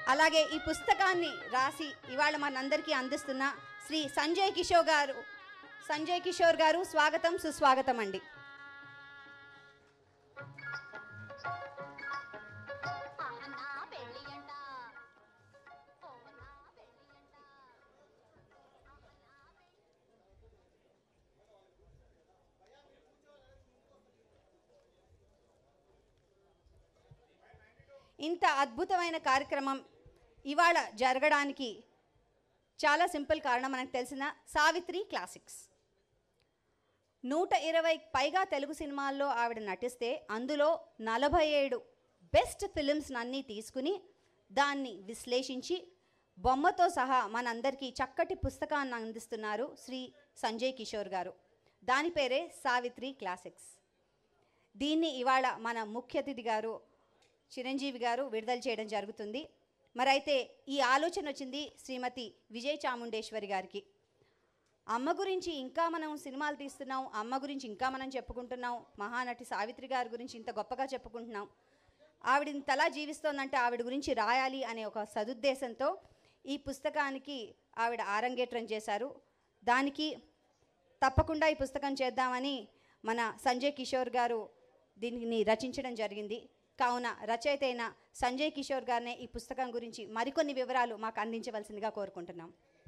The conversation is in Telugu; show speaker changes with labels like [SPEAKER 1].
[SPEAKER 1] అలాగే ఈ పుస్తకాన్ని రాసి ఇవాళ మనందరికీ అందిస్తున్న శ్రీ సంజయ్ కిషోర్ గారు స్వాగతం సుస్వాగతం అండి. ఇంత అద్భుతమైన కార్యక్రమం ఇవాళ జరగడానికి చాలా సింపుల్ కారణం. మనకు తెలిసిన సావిత్రి క్లాసిక్స్ 120 పైగా తెలుగు సినిమాల్లో ఆవిడ నటిస్తే అందులో 47 బెస్ట్ ఫిలిమ్స్ అన్నీ తీసుకుని దాన్ని విశ్లేషించి బొమ్మతో సహా మనందరికీ చక్కటి పుస్తకాన్ని అందిస్తున్నారు శ్రీ సంజయ్ కిషోర్ గారు. దాని పేరే సావిత్రి క్లాసిక్స్. దీన్ని ఇవాళ మన ముఖ్య అతిథి గారు చిరంజీవి గారు విడుదల చేయడం జరుగుతుంది. మరైతే ఈ ఆలోచన వచ్చింది శ్రీమతి విజయ చాముండేశ్వరి గారికి. అమ్మ గురించి ఇంకా మనం సినిమాలు తీస్తున్నాం, అమ్మ గురించి ఇంకా మనం చెప్పుకుంటున్నాం, మహానటి సావిత్రి గారి గురించి ఇంత గొప్పగా చెప్పుకుంటున్నాం. ఆవిడ ఇంతలా జీవిస్తోందంటే ఆవిడ గురించి రాయాలి అనే ఒక సదుద్దేశంతో ఈ పుస్తకానికి ఆవిడ ఆరంగేట్రం చేశారు. దానికి తప్పకుండా ఈ పుస్తకం చేద్దామని మన సంజయ్ కిషోర్ గారు దీన్ని రచించడం జరిగింది. కావున రచయిత అయిన సంజయ్ కిషోర్ గారినే ఈ పుస్తకం గురించి మరికొన్ని వివరాలు మాకు అందించవలసిందిగా కోరుకుంటున్నాం.